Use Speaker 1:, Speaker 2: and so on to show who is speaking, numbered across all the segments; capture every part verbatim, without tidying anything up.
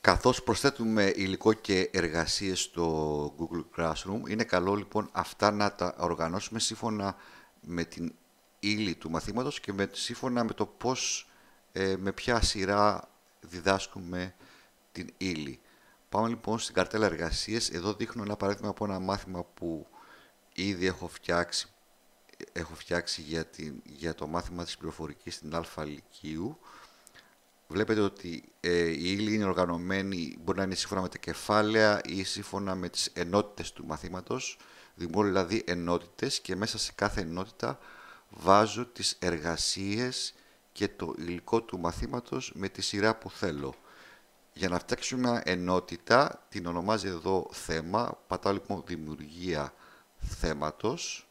Speaker 1: Καθώς προσθέτουμε υλικό και εργασίες στο Google Classroom, είναι καλό λοιπόν αυτά να τα οργανώσουμε σύμφωνα με την ύλη του μαθήματος και με, σύμφωνα με το πώς, ε, με ποια σειρά διδάσκουμε την ύλη. Πάμε λοιπόν στην καρτέλα εργασίες. Εδώ δείχνω ένα παράδειγμα από ένα μάθημα που ήδη έχω φτιάξει, έχω φτιάξει για, την, για το μάθημα της πληροφορικής στην Α Λυκείου. Βλέπετε ότι ε, η ύλη είναι οργανωμένη, μπορεί να είναι σύμφωνα με τα κεφάλαια ή σύμφωνα με τις ενότητες του μαθήματος. Δημιουργώ δηλαδή ενότητες και μέσα σε κάθε ενότητα βάζω τις εργασίες και το υλικό του μαθήματος με τη σειρά που θέλω. Για να φτιάξουμε μια ενότητα, την ονομάζει εδώ θέμα, πατάω λοιπόν δημιουργία θέματος.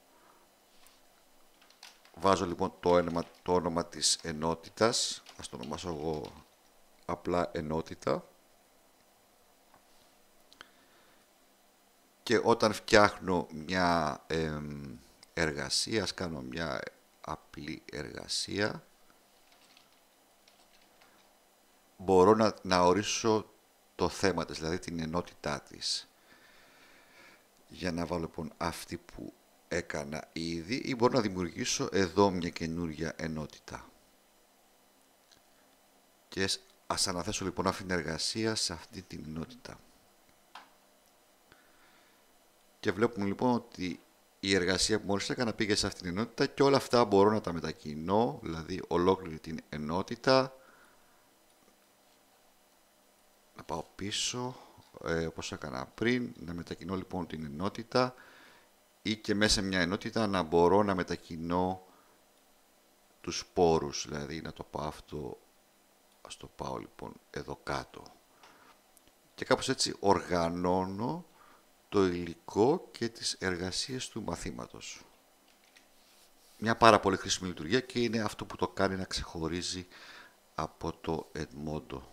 Speaker 1: Βάζω λοιπόν το όνομα, το όνομα της ενότητας, ας το ονομάσω εγώ απλά ενότητα. Και όταν φτιάχνω μια ε, εργασία, ας κάνω μια απλή εργασία, μπορώ να, να ορίσω το θέμα της, δηλαδή την ενότητά της. Για να βάλω λοιπόν αυτή που έκανα ήδη ή μπορώ να δημιουργήσω εδώ μια καινούργια ενότητα. Και ας αναθέσω λοιπόν αυτήν την εργασία σε αυτή την ενότητα. Και βλέπουμε λοιπόν ότι η εργασία που μόλις έκανα πήγε σε αυτήν την ενότητα και όλα αυτά μπορώ να τα μετακινώ, δηλαδή ολόκληρη την ενότητα. Να πάω πίσω, ε, όπως έκανα πριν, να μετακινώ λοιπόν την ενότητα ή και μέσα σε μια ενότητα να μπορώ να μετακινώ τους σπόρους, δηλαδή να το πάω αυτό, ας το πάω λοιπόν εδώ κάτω. Και κάπως έτσι οργανώνω το υλικό και τις εργασίες του μαθήματος. Μια πάρα πολύ χρήσιμη λειτουργία και είναι αυτό που το κάνει να ξεχωρίζει από το Edmodo.